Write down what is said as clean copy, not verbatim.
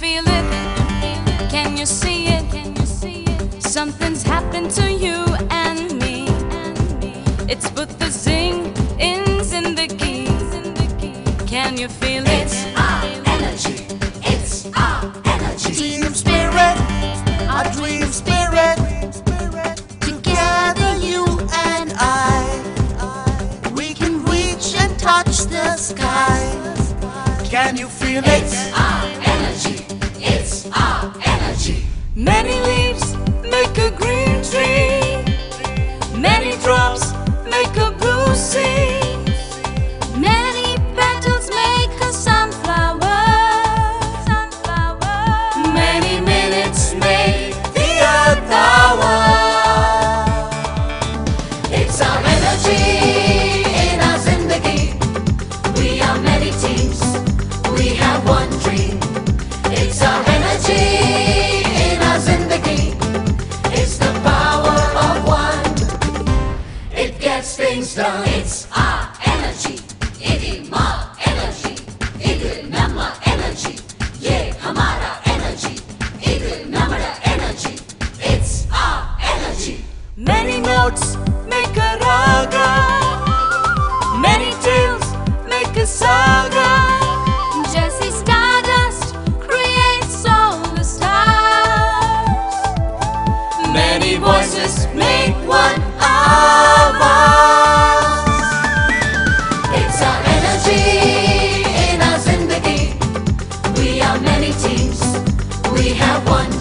feel it? Can you see it? Something's happened to you and me. It's put the zing in Zindagi. Can you feel it? It's our energy. It's our energy. Team spirit, our dream spirit. Together you and I, we can reach and touch the sky. Can you feel it? It's our energy. It's our energy. Many leaves make a green tree. Many drops make a blue sea. Many petals make a sunflower. Many minutes make the earth hour. It's our energy in our zindagi. We are many teams. We have one dream. It's our energy in our zindagi. It's the power of one. It gets things done. It's our energy. Idi ma energy. Idi namma energy. Ye hamara energy. Idi namara energy. It's our energy. Many notes make a raga. Many tales make a saga. Jesse Stardust creates all the stars. Many voices make one of us. It's our energy in our zindagi. We are many teams. We have one